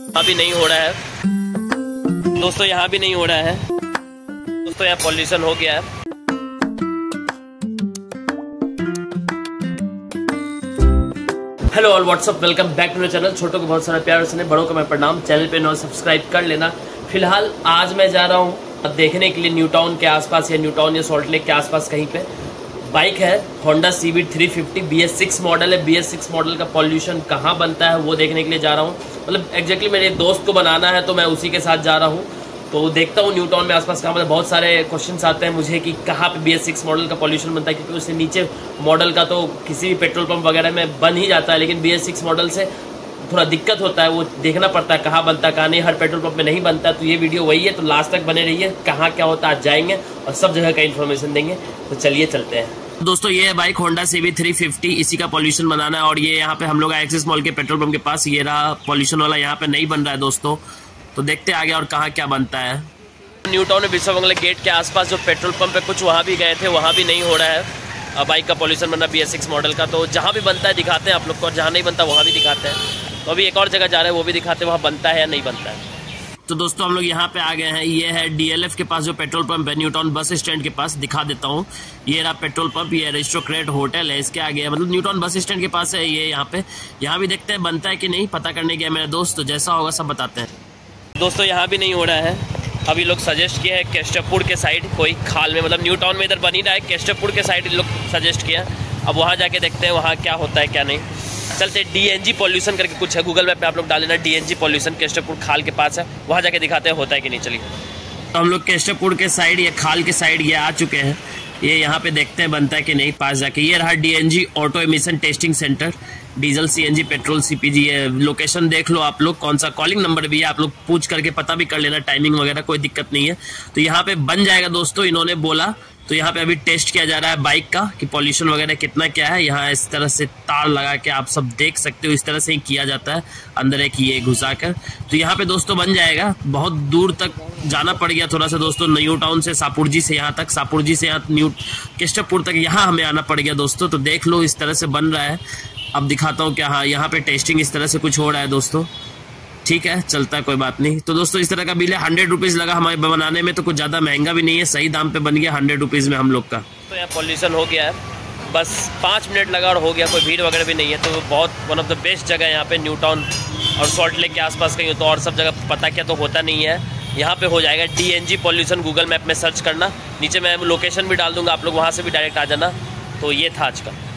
यहाँ भी नहीं हो रहा है दोस्तों, यहाँ भी नहीं हो रहा है दोस्तों, यहाँ पॉल्यूशन हो गया है। Hello all, what's up, welcome back to my channel. छोटों को बहुत सारा प्यार और बड़ों को मैं प्रणाम। चैनल पे नौ सब्सक्राइब कर लेना। फिलहाल आज मैं जा रहा हूँ देखने के लिए न्यू टाउन के आसपास या न्यू टाउन या सॉल्ट लेक के आसपास कहीं पे बाइक है होंडा सीविक 350 BS6 मॉडल है। BS6 मॉडल का पॉल्यूशन कहाँ बनता है वो देखने के लिए जा रहा हूँ। मतलब एग्जैक्टली मेरे दोस्त को बनाना है तो मैं उसी के साथ जा रहा हूँ। तो देखता हूँ न्यू टाउन में आसपास कहाँ, मतलब बहुत सारे क्वेश्चंस आते हैं मुझे कि कहाँ पे BS6 मॉडल का पॉल्यूशन बनता है, क्योंकि उससे नीचे मॉडल का तो किसी भी पेट्रोल पंप वगैरह में बन ही जाता है, लेकिन BS6 मॉडल से थोड़ा दिक्कत होता है। वो देखना पड़ता है कहाँ बनता है कहाँ नहीं, हर पेट्रोल पंप में नहीं बनता है। तो ये वीडियो वही है, तो लास्ट तक बने रहिए। कहाँ क्या होता है आज जाएंगे और सब जगह का इन्फॉर्मेशन देंगे। तो चलिए चलते हैं दोस्तों। ये है बाइक होंडा सीविक 350, इसी का पॉल्यूशन बनाना है। और ये यहाँ पे हम लोग एक्सिस मॉल के पेट्रोल पंप के पास, ये रहा पॉल्यूशन वाला, यहाँ पे नहीं बन रहा है दोस्तों। तो देखते आगे और कहाँ क्या बनता है। न्यू टाउन में बिरसा बंगला गेट के आसपास जो पेट्रोल पंप है कुछ वहाँ भी गए थे, वहाँ भी नहीं हो रहा है बाइक का पॉल्यूशन बनना BS6 मॉडल का। तो जहाँ भी बनता है दिखाते हैं आप लोग को, और जहाँ नहीं बनता वहाँ भी दिखाते हैं। तो अभी एक और जगह जा रहे हैं, वो भी दिखाते हैं वहाँ बनता है या नहीं बनता है। तो दोस्तों हम लोग यहाँ पे आ गए हैं। ये है DLF के पास जो पेट्रोल पंप है, न्यू टाउन बस स्टैंड के पास। दिखा देता हूँ, ये रहा पेट्रोल पंप, ये एरिस्टोक्रेट होटल है इसके आगे, मतलब न्यू टाउन बस स्टैंड के पास है ये। यहाँ पे यहाँ भी देखते हैं बनता है कि नहीं, पता करने गया मेरा दोस्त। तो जैसा होगा सब बताते हैं दोस्तों। यहाँ भी नहीं हो रहा है। अभी लोग सजेस्ट किया है केस्टपुर के साइड कोई खाल में, मतलब न्यू टाउन में इधर बन ही रहा है, केस्टपुर के साइड लोग सजेस्ट किया। अब वहाँ जाके देखते हैं वहाँ क्या होता है क्या नहीं। चलते DNG पॉल्यूशन करके कुछ है, गूगल मैप पे आप लोग डाल लेना, DNG पॉल्यूशन केस्टपुर खाल के पास है, वहाँ जाके दिखाते हैं होता है कि नहीं। चलिए तो हम लोग केस्टपुर के साइड या खाल के साइड ये आ चुके हैं। ये यहाँ पे देखते हैं बनता है कि नहीं पास जाके। ये रहा DNG auto emission testing centre, diesel CNG petrol CPG। ये लोकेशन देख लो आप लोग, कौन सा कॉलिंग नंबर भी है, आप लोग पूछ करके पता भी कर लेना, टाइमिंग वगैरह कोई दिक्कत नहीं है। तो यहाँ पे बन जाएगा दोस्तों, इन्होंने बोला। तो यहाँ पे अभी टेस्ट किया जा रहा है बाइक का कि पॉल्यूशन वगैरह कितना क्या है। यहाँ इस तरह से तार लगा के आप सब देख सकते हो, इस तरह से ही किया जाता है अंदर एक ये घुसा कर। तो यहाँ पे दोस्तों बन जाएगा। बहुत दूर तक जाना पड़ गया थोड़ा सा दोस्तों, न्यू टाउन से सापुरजी से यहाँ तक, सापुरजी से यहाँ न्यू केस्टपुर तक, यहाँ हमें आना पड़ गया दोस्तों। तो देख लो इस तरह से बन रहा है। अब दिखाता हूँ क्या, हाँ यहाँ पे टेस्टिंग इस तरह से कुछ हो रहा है दोस्तों। ठीक है, चलता है, कोई बात नहीं। तो दोस्तों इस तरह का बिल है, 100 रुपीज़ लगा हमारे बनाने में, तो कुछ ज़्यादा महंगा भी नहीं है, सही दाम पे बन गया 100 रुपीज़ में हम लोग का। तो यहाँ पॉल्यूशन हो गया है, बस 5 मिनट लगा और हो गया, कोई भीड़ वगैरह भी नहीं है। तो बहुत वन ऑफ द बेस्ट जगह है यहाँ पे न्यू टाउन और सॉल्ट लेक के आसपास कहीं हो तो, और सब जगह पता क्या तो होता नहीं है। यहाँ पे हो जाएगा DNG पॉल्यूशन, गूगल मैप में सर्च करना, नीचे मैं लोकेशन भी डाल दूंगा, आप लोग वहाँ से भी डायरेक्ट आ जाना। तो ये था आज का।